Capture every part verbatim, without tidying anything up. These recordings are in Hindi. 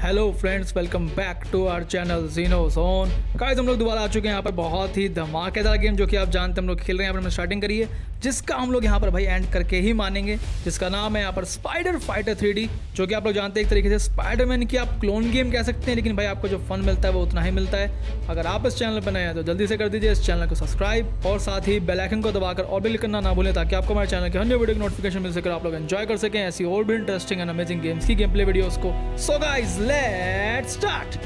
Hello friends, welcome back to our channel Zeno Zone. Guys, हम लोग दोबारा आ चुके हैं यहाँ पर बहुत ही धमाकेदार गेम जो कि आप जानते हैं हम लोग खेल रहे हैं। यहाँ पर हमने स्टार्टिंग करी है जिसका हम लोग यहाँ पर भाई एंड करके ही मानेंगे, जिसका नाम है यहाँ पर स्पाइडर फाइटर थ्री डी, जो कि आप लोग जानते हैं एक तरीके से स्पाइडरमैन की आप क्लोन गेम कह सकते हैं। लेकिन भाई आपको जो फन मिलता है वो उतना ही मिलता है। अगर आप इस चैनल पर नए हैं तो जल्दी से कर दीजिए इस चैनल को सब्सक्राइब और साथ ही बेल आइकन को दबाकर और भी करना ना भूलें, ताकि आपको हमारे चैनल के अन्य वीडियो की नोटिफिकेशन मिल सके, आप लोग एंजॉय कर सकें ऐसी और भी इंटरेस्टिंग एंड अमेजिंग गेम्स की गेम प्ले वीडियोस को। So guys, let's start.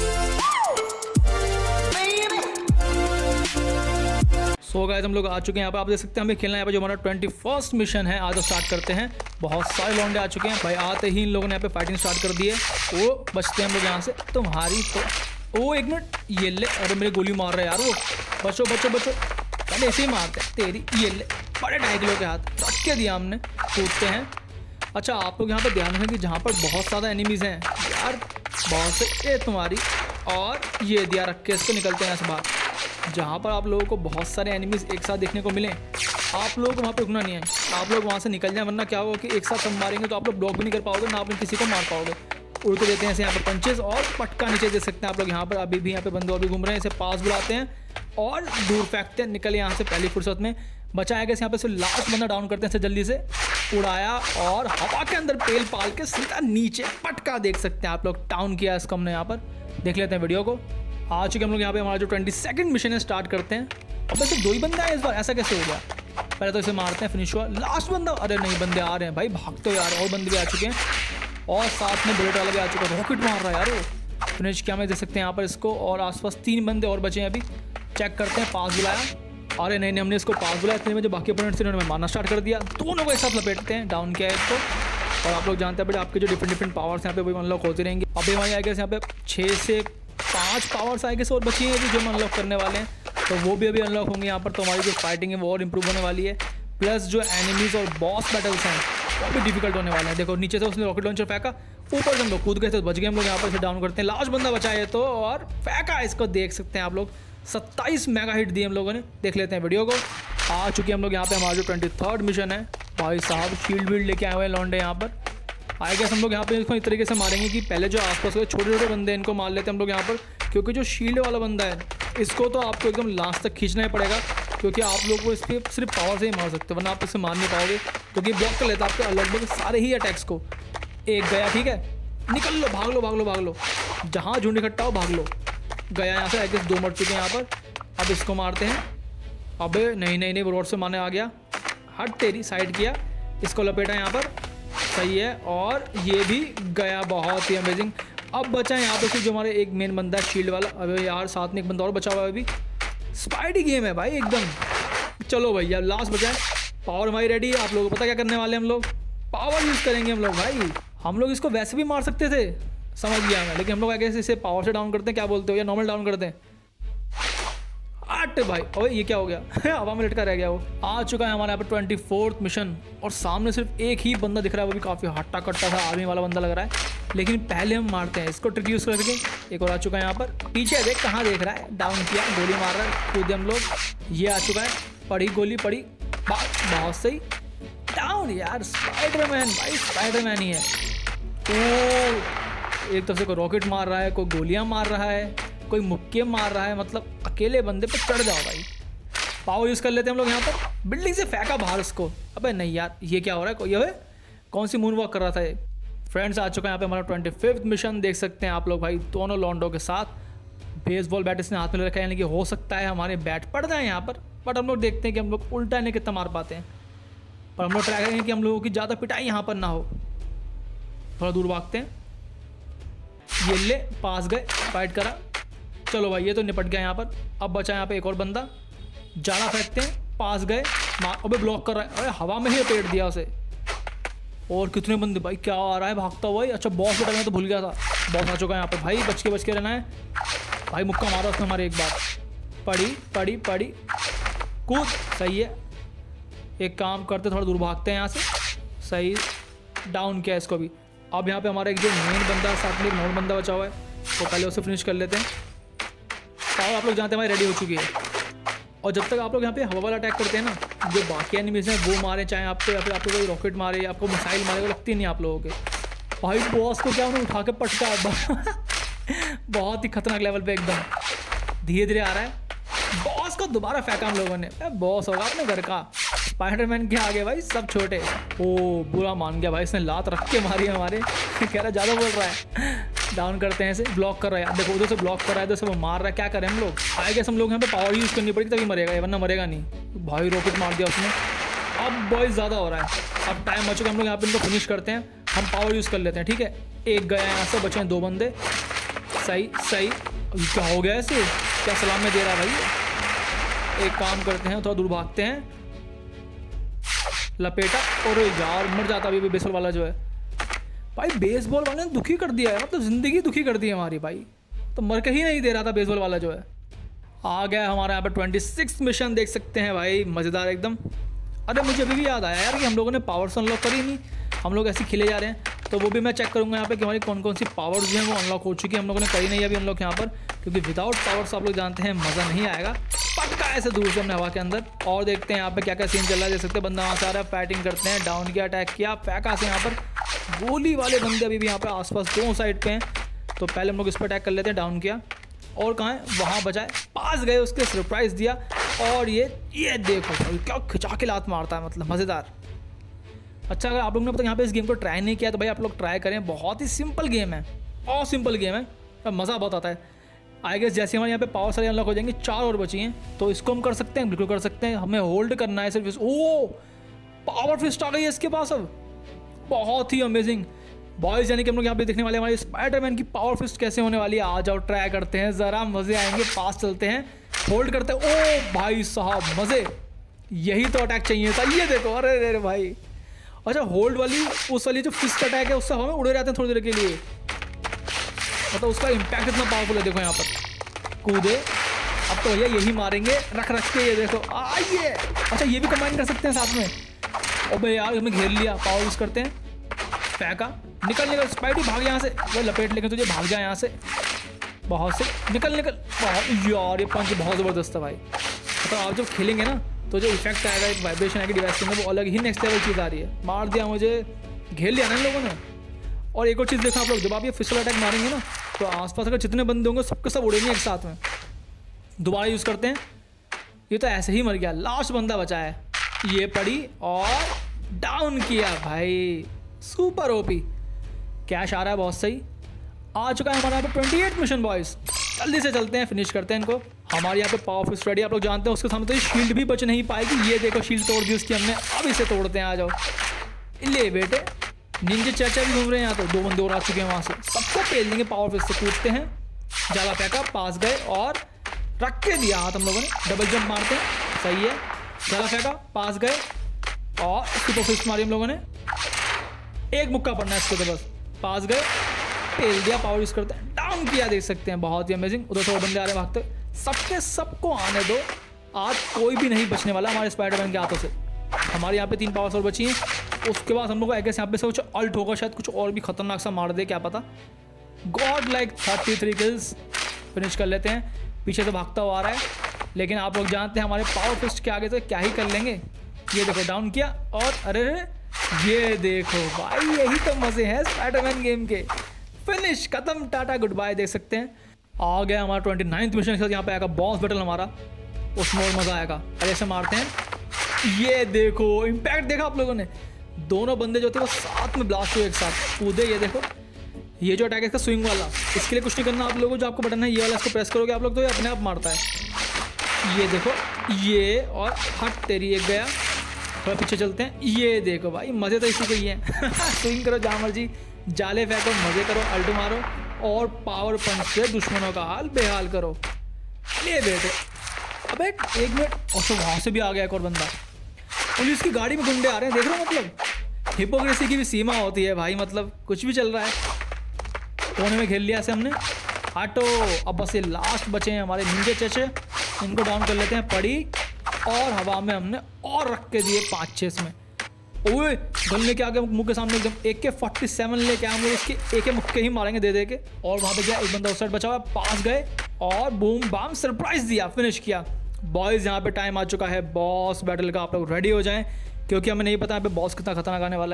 So guys, हम लोग आ चुके हैं यहाँ पर, आप देख सकते हैं हमें खेलना है यहाँ पर जो हमारा ट्वेंटी फर्स्ट मिशन है। आज स्टार्ट करते हैं। बहुत सारे लौंडे आ चुके हैं भाई, आते ही इन लोगों ने यहाँ पे फाइटिंग स्टार्ट कर दी है। वो बचते हैं हम लोग यहाँ से। तुम्हारी तो ओ एक मिनट, ये ले, अरे मेरे गोली मार रहे हैं यार वो। बचो बचो बचो, पहले ऐसे ही मारते हैं तेरी। ये ले, बड़े ढाई किलो के हाथ रख के दिया हमने। कूदते हैं। अच्छा, आप लोग यहाँ पर ध्यान रखें कि जहाँ पर बहुत ज़्यादा एनिमीज़ हैं यार, बहुत से, ये तुम्हारी, और ये दिया रख के इसको निकलते हैं यहाँ से बाहर। जहाँ पर आप लोगों को बहुत सारे एनिमीज़ एक साथ देखने को मिलें, आप लोगों को वहाँ पे रुकना नहीं है। आप लोग वहाँ से निकल जाएं, वरना क्या होगा कि एक साथ सब मारेंगे तो आप लोग ब्लॉक भी नहीं कर पाओगे, ना आप किसी को मार पाओगे। उड़ के देते हैं ऐसे यहाँ पर पंचेस और पटका नीचे दे सकते हैं आप लोग। यहाँ पर अभी भी यहाँ पे बंदे और भी घूम रहे हैं, इसे पास बुलाते हैं और दूर फेंकते हैं। निकले यहाँ से पहली फुर्सत में, बचाया गया। यहाँ पे सिर्फ लास्ट बंदा डाउन करते हैं, जल्दी से उड़ाया और हवा के अंदर पेल पाल के सीधा नीचे पटका। देख सकते हैं आप लोग, डाउन किया इसको हमने। यहाँ पर देख लेते हैं वीडियो को। आ चुके हम लोग यहाँ पे, हमारा जो ट्वेंटी सेकंड मिशन है स्टार्ट करते हैं। अब वैसे दो ही बंदा है इस बार, ऐसा कैसे हो गया? पहले तो इसे मारते हैं, फिनिश हुआ। लास्ट बंदा, अरे नहीं, बंदे आ रहे हैं भाई, भागते हो यार। और बंदे भी आ चुके हैं और साथ में बुलेट वाला भी आ चुका है। रॉकेट मार रहा है यार वो। फिनिश किया, मैं देख सकते हैं यहाँ पर इसको। और आसपास तीन बंदे और बचे हैं अभी। चेक करते हैं, पास बुलाया। अरे नहीं नहीं, हमने इसको पास बुलाया, इतने में जो बाकी अपोनेंट्स थे उन्होंने मारना स्टार्ट कर दिया। दोनों को एक साथ लपेटते हैं, डाउन किया है इसको। और आप लोग जानते हैं बट आपके जो डिफरेंट डिफरेंट पावर्स यहाँ पे वही अनलॉक होते रहेंगे। अभी हमारी आई गेस यहाँ पे छः से पाँच पावर्स आई गेस और बची हैं अभी जो हम अनलॉक करने वाले हैं, तो वो भी अभी अनलॉक होंगे यहाँ पर। तो हमारी जो फाइटिंग है वो और इंप्रूव होने वाली है। प्लस जो एनिमीज़ और बॉस बैटल्स हैं वो भी डिफिकल्ट होने वाले हैं। देखो नीचे से उसने रॉकेट लॉन्चर फेंका, ऊपर से हम लोग कूद गए थे, बच गए हम लोग। यहाँ पर इसे डाउन करते हैं, लास्ट बंदा बचा है तो, और फेंका इसको। देख सकते हैं आप लोग, सत्ताईस मेगा हिट दिए हम लोगों ने। देख लेते हैं वीडियो को। आ चुके हम लोग यहाँ पे, हमारा जो ट्वेंटी थर्ड मिशन है। भाई साहब शील्ड वील्ड लेके आए हुए हैं लौंडे यहाँ पर। आए गए हम लोग यहाँ पे इसको इस तरीके से मारेंगे कि पहले जो आसपास के छोटे छोटे बंदे इनको मार लेते हैं हम लोग यहाँ पर, क्योंकि जो शील्ड वाला बंदा है इसको तो आपको एकदम लास्ट तक खींचना ही पड़ेगा, क्योंकि आप लोग को इसके सिर्फ पावर से ही मार सकते हो, वरना आप इसे मार नहीं पाओगे, क्योंकि ब्लॉक कर लेता है आपके लगभग सारे ही अटैक्स को। एक गया, ठीक है, निकल लो, भाग लो भाग लो भाग लो, जहाँ झुंड इकट्ठा हो भाग लो। गया यहाँ से, आई गेस दो मर चुके हैं यहाँ पर। अब इसको मारते हैं। अबे नहीं नहीं नहीं, वो रोड से मारने आ गया। हट तेरी, साइड किया, इसको लपेटा यहाँ पर, सही है। और ये भी गया, बहुत ही अमेजिंग। अब बचा है यहाँ पे सिर्फ जो हमारे एक मेन बंदा है शील्ड वाला। अबे यार साथ में एक बंदा और बचा हुआ है अभी। स्पाइडी गेम है भाई एकदम। चलो भैया, लास्ट बचा है। पावर हमारी रेडी है। आप लोगों को पता क्या करने वाले हम लोग? पावर यूज़ करेंगे हम लोग भाई। हम लोग इसको वैसे भी मार सकते थे, समझ गया मैं, लेकिन हम लोग आगे इसे पावर से डाउन करते हैं, क्या बोलते हो, या नॉर्मल डाउन करते हैं? आठ भाई, ओए ये क्या हो गया? हवा में लटका रह गया वो। आ चुका है हमारे यहाँ पर ट्वेंटी फोर्थ मिशन, और सामने सिर्फ एक ही बंदा दिख रहा है, वो भी काफ़ी हट्टा कट्टा सा आर्मी वाला बंदा लग रहा है। लेकिन पहले हम मारते हैं इसको, ट्रिक यूज़ करके। एक और आ चुका है यहाँ पर, पीछे देख कहाँ देख रहा है, डाउन किया, गोली मार रहा है, कूदे हम लोग। ये आ चुका है, पड़ी गोली पड़ी, बहुत सही, डाउन। यार स्पाइडरमैन भाई, स्पाइडरमैन ही है। तो एक तरफ से कोई रॉकेट मार रहा है, कोई गोलियाँ मार रहा है, कोई मुक्के मार रहा है, मतलब अकेले बंदे पे चढ़ जाओ भाई। पावर यूज़ कर लेते हैं हम लोग यहाँ पर। बिल्डिंग से फेंका बाहर उसको। अबे नहीं यार, ये क्या हो रहा है? कोई ये कौन सी मून वॉक कर रहा था ये? फ्रेंड्स, आ चुका है यहाँ पे हमारा ट्वेंटी फिफ्थ मिशन। देख सकते हैं आप लोग भाई, दोनों लॉन्डो के साथ बेसबॉल बैट इसने हाथ में रखा है, यानी कि हो सकता है हमारे बैट पड़ जाए यहाँ पर। बट हम लोग देखते हैं कि हम लोग उल्टा इन्हें कितना मार पाते हैं। पर हम लोग ट्राई करेंगे कि हम लोगों की ज़्यादा पिटाई यहाँ पर ना हो। थोड़ा दूर भागते हैं। ये ले, पास गए, फाइट करा। चलो भाई, ये तो निपट गया यहाँ पर। अब बचा यहाँ पे एक और बंदा, जाना फेंकते हैं, पास गए, मार। अबे ब्लॉक कर रहा है, अरे हवा में ही लपेट दिया उसे। और कितने बंदे भाई, क्या आ रहा है भागता हुआ? अच्छा, बॉस बेटा, मैं तो भूल गया था, बॉस आ चुका है यहाँ पर भाई। बच के बच के रहना है भाई। मुक्का मारा उसने हमारे एक बार, पड़ी पड़ी पड़ी, कूद, सही है। एक काम करते, थोड़ा दूर भागते हैं यहाँ से, सही, डाउन किया इसको भी। अब यहाँ पे हमारा एक जो मेन बंदा, साथ में एक नॉर्मल बंदा बचा हुआ है, तो पहले उसे फिनिश कर लेते हैं। पावर आप लोग जानते हैं हमारी रेडी हो चुकी है। और जब तक आप लोग यहाँ पे हवा वाला अटैक करते हैं ना, जो बाकी एनिमीज हैं वो मारे, चाहे आपको या फिर आप लोग रॉकेट मारे, आपको मिसाइल मारे, वो लगती नहीं आप लोगों के। भाई बॉस को क्या उन्होंने उठा के पटका है बहुत ही खतरनाक लेवल पे एकदम धीरे धीरे आ रहा है। बॉस को दोबारा फेंका हम लोगों ने। बॉस होगा अपने घर का, स्पाइडरमैन के आगे भाई सब छोटे। ओ बुरा मान गया भाई, इसने लात रख के मारी हमारे कह रहा ज़्यादा बोल रहा है। डाउन करते हैं इसे, ब्लॉक कर रहा है, देखो उधर से ब्लॉक कर रहा है, इधर से वो मार रहा है। क्या करें हम लोग, आए गए हम लोग यहाँ पे पावर यूज़ करनी पड़ेगी तभी मरेगा, वरना मरेगा नहीं। भाई रॉकेट मार दिया उसने। अब बॉयज ज़्यादा हो रहा है, अब टाइम बच चुका, हम लोग यहाँ पे इनको फिनिश करते हैं। हम पावर यूज़ कर लेते हैं, ठीक है। एक गया यहाँ से, बचे हैं दो बंदे। सही सही, क्या हो गया ऐसे, क्या सलाम में दे रहा है भाई। एक काम करते हैं, थोड़ा दूर भागते हैं, लपेटा और यार मर जाता अभी भी बेसबॉल वाला जो है। भाई बेसबॉल वाले ने दुखी कर दिया है, मतलब ज़िंदगी दुखी कर दी है हमारी भाई। तो मर के ही नहीं दे रहा था बेसबॉल वाला जो है। आ गया हमारा यहाँ पे छब्बीस मिशन, देख सकते हैं भाई, मज़ेदार एकदम। अरे मुझे अभी भी याद आया यार कि हम लोगों ने पावर्स अनलॉक करी नहीं, हम लोग ऐसे खेले जा रहे हैं। तो वो भी मैं चेक करूँगा यहाँ पे कि हमारी कौन कौन सी पावर्स जो हैं वो अनलॉक हो चुकी है। हम लोगों ने करी नहीं अभी अनलॉक यहाँ पर, क्योंकि विदाउट पावर्स आप लोग जानते हैं मज़ा नहीं आएगा। पटका ऐसे दूर से हमने हवा के अंदर। और देखते हैं यहाँ पे क्या क्या सीन चल रहा है। देख सकते हैं बंदा वहाँ से आ रहा है, फाइटिंग करते हैं, डाउन किया, अटैक किया, फेंका से यहाँ पर। गोली वाले बंदे अभी भी यहाँ पे आसपास दोनों साइड पे हैं, तो पहले हम लोग इस पर अटैक कर लेते हैं। डाउन किया और कहाँ है, वहाँ बचाए, पास गए, उसके सरप्राइज़ दिया। और ये ये देखो भाई क्या खिंचा के लात मारता है, मतलब मज़ेदार। अच्छा अगर आप लोगों ने अब तक यहाँ पे इस गेम को ट्राई नहीं किया तो भाई आप लोग ट्राई करें, बहुत ही सिंपल गेम है, बहुत सिंपल गेम है, अब मज़ा बहुत आता है। आई गेस जैसे हमारे यहाँ पे पावर सारे अनलॉक हो जाएंगे, चार और बची हैं, तो इसको हम कर सकते हैं, बिल्कुल कर सकते हैं। हमें होल्ड करना है सिर्फ। ओ पावर फिस्ट आ गई है इसके पास अब, बहुत ही अमेजिंग बॉयज। यानी कि हम लोग यहाँ पे देखने वाले हमारे स्पाइडरमैन की पावर फिस्ट कैसे होने वाली है। आ जाओ ट्राई करते हैं, ज़रा मज़े आएंगे। पास चलते हैं, होल्ड करते हैं, ओ भाई साहब मज़े, यही तो अटैक चाहिए था। ये देखो, अरे अरे भाई। अच्छा होल्ड वाली उस वाली जो फिस्ट अटैक है उससे हमें उड़े रहते हैं थोड़ी देर के लिए, मतलब उसका इम्पैक्ट इतना पावरफुल है। देखो यहाँ पर कूदे, अब तो भैया यही मारेंगे रख रख के। ये देखो आइए, अच्छा ये भी कंबाइन कर सकते हैं साथ में। और भाई यार हमें घेर लिया, पावर यूज़ करते हैं, फेंका, निकल निकल स्पाइडी भाग यहाँ से, वो लपेट लेके तुझे, भाग जा यहाँ से, बहुत से निकल निकल। बहुत यार ये पंच बहुत ज़बरदस्त है भाई। मतलब आप जब खेलेंगे ना तो जो इफेक्ट आएगा एक वाइब्रेशन आएगी डिवाइस के अंदर, वो अलग ही नेक्स्ट लेवल चीज़ आ रही है। मार दिया मुझे, घेर लिया ना इन लोगों ने। और एक और चीज़ देखा आप लोग, जब आप ये फिसल अटैक मारेंगे ना तो आसपास अगर जितने बंदे होंगे सबके सब उड़ेंगे एक साथ में। दोबारा यूज़ करते हैं, ये तो ऐसे ही मर गया, लास्ट बंदा बचा है। ये पड़ी और डाउन किया भाई, सुपर ओपी। कैश आ रहा है बहुत सही, आ चुका है हमारे यहाँ पे अट्ठाईस मिशन बॉयज़। जल्दी से चलते हैं, फिनिश करते हैं इनको। हमारे यहाँ पे पावर फिस्ट रेडी, आप लोग जानते हैं, उसके सामने तो शील्ड भी बच नहीं पाएगी। ये देखो शील्ड तोड़ दी उसकी हमने, अब इसे तोड़ते हैं। आ जाओ ले बेटे, निंजे चाचा भी घूम रहे हैं यहाँ, तो दो बंदे और आ चुके हैं वहाँ से, सबको पेल देंगे पावर फिस्ट से। कूदते हैं, जाला फेंका, पास गए और रख के दिया हाथ हम लोगों ने। डबल जंप मारते हैं, सही है, जाला फेंका, पास गए और सुपर फिस्ट मारी हम लोगों ने। एक मुक्का पड़ना है इसको, तो बस पास गए, पेल दिया, पावर यूज़ करते हैं, डाउन किया, देख सकते हैं बहुत ही अमेजिंग। उधर से वो बंदे आ रहे हैं भागते, सबके सबको आने दो, आज कोई भी नहीं बचने वाला हमारे स्पाइडरमैन के हाथों से। हमारे यहाँ पे तीन पावर्स और बची हैं, उसके बाद हम लोग को आई गेस यहाँ पे से कुछ अल्ट होगा, शायद कुछ और भी खतरनाक सा मार दे, क्या पता। God like thirty three kills finish कर लेते हैं। पीछे से भागता हुआ आ रहा है, लेकिन आप लोग जानते हैं हमारे पावर फिस्ट के आगे तो क्या ही कर लेंगे। ये देखो डाउन किया और अरे रे, ये देखो भाई, यही तो मज़े हैं स्पाइडरमैन गेम के। फिनिश, खत्म, टाटा गुड बाय। देख सकते हैं आ गया हमारा ट्वेंटी नाइन्थ मिशन के साथ। यहाँ पे आएगा बॉस बैटल हमारा, उसमें और मज़ा आएगा। अरे ऐसे मारते हैं, ये देखो इम्पैक्ट देखा आप लोगों ने, दोनों बंदे जो थे वो साथ में ब्लास्ट हुए एक साथ, कूदे। ये देखो ये जो अटैक है इसका स्विंग वाला, इसके लिए कुछ नहीं करना आप लोगों को, जो आपको बटन है ये वाला, इसको प्रेस करोगे आप लोग तो ये अपने आप मारता है। ये देखो ये, और हट तेरी, एक गया, थोड़ा पीछे चलते हैं। ये देखो भाई मज़े तो इसी के ही हैं स्विंग करो जहाँ मर्जी, जाले फेंको, मज़े करो, अल्ट मारो और पावर पंच से दुश्मनों का हाल बेहाल करो। ये बेटे, अबे एक मिनट, और तो वहाँ से भी आ गया एक और बंदा। पुलिस की गाड़ी में गुंडे आ रहे हैं, देख रहे हो, मतलब हिपोक्रेसी की भी सीमा होती है भाई, मतलब कुछ भी चल रहा है। कोने में घेर लिया ऐसे हमने, हटो। अब बस ये लास्ट बचे हैं हमारे निंजे चेचे, इनको डाउन कर लेते हैं। पड़ी और हवा में हमने और रख के दिए पाँच छः इसमें। ओए गलने के आगे मुँह के सामने एकदम ए के फोर्टी सेवन लेके हम लोग इसके एक मुक्के ही मारेंगे दे दे के। और वहाँ पे गया एक बंदा उस साइड बचा हुआ, पास गए और बूम बाम सरप्राइज दिया, फिनिश किया। बॉयज़ यहाँ पे टाइम आ चुका है बॉस बैटल का, आप लोग रेडी हो जाएं, क्योंकि हमें नहीं पता यहाँ पे बॉस कितना खतरनाक आने वाला है।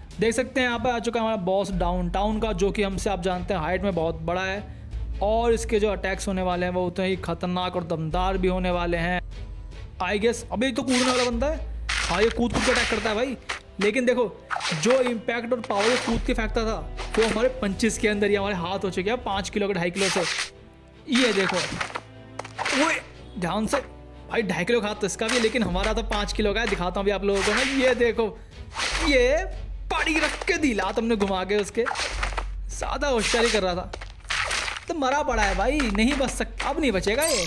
देख सकते हैं यहाँ पर आ चुका है हमारा बॉस डाउन टाउन का, जो कि हमसे आप जानते हैं हाइट में बहुत बड़ा है और इसके जो अटैक्स होने वाले हैं वो उतने ही खतरनाक और दमदार भी होने वाले हैं आई गेस। अभी तो कूदने वाला बंदा है, हाँ ये कूद कूद के अटैक करता है भाई। लेकिन देखो जो इम्पैक्ट और पावर ये कूद के फेंकता था वो हमारे पंचेस के अंदर ही हमारे हाथ हो चुके हैं पाँच किलो के ढाई किलो से। ये देखो वो ध्यान से भाई, ढाई किलो का हाथ तो इसका भी, लेकिन हमारा तो पाँच किलो का है। दिखाता हूँ अभी आप लोगों को ना, ये देखो ये पड़ी रख के दिला तुमने घुमा के उसके, ज़्यादा होशियारी कर रहा था तो मरा पड़ा है भाई, नहीं बच सकता, अब नहीं बचेगा ये।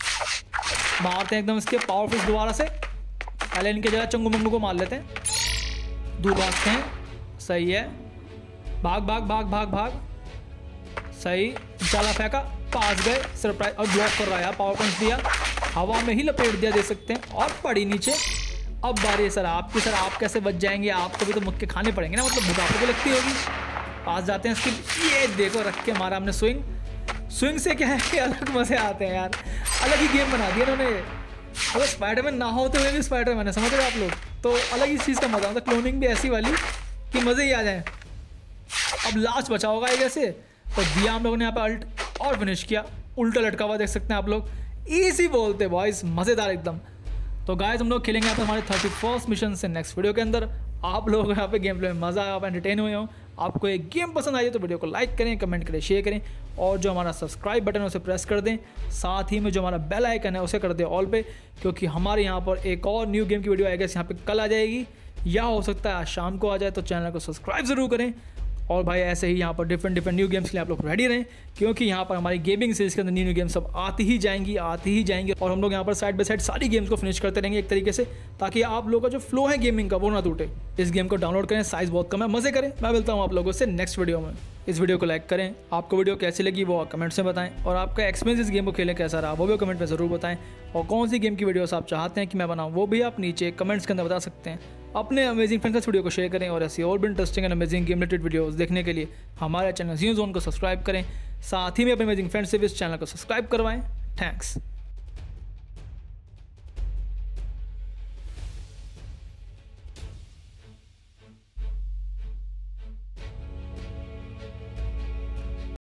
मारते हैं एकदम इसके पावरफुल दोबारा से, पहले इनके जगह चंगू मंगू को मार लेते हैं, दूर भागते हैं, सही है, भाग भाग भाग भाग भाग, सही, जाला फेंका, पास गए, सरप्राइज और ब्लॉक कर रहा है, पावर पंच दिया, हवा में ही लपेट दिया देख सकते हैं और पड़ी नीचे। अब बारी है सर आपकी, सर आप कैसे बच जाएंगे, आपको भी तो मुक्के खाने पड़ेंगे ना, मतलब बुढ़ापे को लगती होगी। पास जाते हैं इसकी, ये देखो रख के मारा हमने स्विंग, स्विंग से क्या है कि अलग मजे आते हैं यार, अलग ही गेम बना दिया उन्होंने। अगर स्पाइडरमैन ना होते हुए भी स्पाइडरमैन है, समझ रहे हो आप लोग, तो अलग ही चीज़ का मजा आता है। क्लोनिंग भी ऐसी वाली कि मज़े ही आ जाए। अब लास्ट बचा होगा एक ऐसे, तो दिया हम लोगों ने यहाँ पे अल्ट और फिनिश किया, उल्टा लटका हुआ देख सकते हैं आप लोग, ईजी बोलते बॉयज, मज़ेदार एकदम। तो गाइस हम लोग खेलेंगे यहाँ पे हमारे थर्टी फर्स्ट मिशन से नेक्स्ट वीडियो के अंदर। आप लोगों को यहाँ पे गेम प्ले में मज़ा आया, आप एंटरटेन हुए हो, आपको एक गेम पसंद आई है तो वीडियो को लाइक करें, कमेंट करें, शेयर करें और जो हमारा सब्सक्राइब बटन है उसे प्रेस कर दें। साथ ही में जो हमारा बेल आइकन है उसे कर दें ऑल पे, क्योंकि हमारे यहाँ पर एक और न्यू गेम की वीडियो आएगी, यहाँ पे कल आ जाएगी या हो सकता है आज शाम को आ जाए। तो चैनल को सब्सक्राइब ज़रूर करें और भाई ऐसे ही यहाँ पर डिफरेंट डिफरेंट न्यू गेम्स के लिए आप लोग रेडी रहें, क्योंकि यहाँ पर हमारी गेमिंग सीरीज के अंदर न्यू न्यू गेम्स सब आती ही जाएंगी आती ही जाएंगी और हम लोग यहाँ पर साइड बाय साइड सारी गेम्स को फिनिश करते रहेंगे एक तरीके से, ताकि आप लोगों का जो फ्लो है गेमिंग का वो ना टूटे। इस गेम को डाउनलोड करें, साइज़ बहुत कम है, मज़े करें। मैं मिलता हूँ आप लोगों से नेक्स्ट वीडियो में। इस वीडियो को लाइक करें, आपको वीडियो कैसी लगी वो कमेंट्स में बताएं और आपका एक्सपीरियंस इस गेम को खेलें कैसा रहा वो भी कमेंट में ज़रूर बताएं, और कौन सी गेम की वीडियोस आप चाहते हैं कि मैं बनाऊं वो भी आप नीचे कमेंट्स के अंदर बता सकते हैं। अपने अमेजिंग फ्रेंड्स वीडियो को शेयर करें और ऐसी और भी interesting and amazing game related videos देखने के लिए हमारे चैनल ज़ीरो ज़ोन को सब्सक्राइब करें। साथ ही में अपने अमेजिंग फ्रेंड्स से भी इस चैनल को सब्सक्राइब करवाएं। थैंक्स।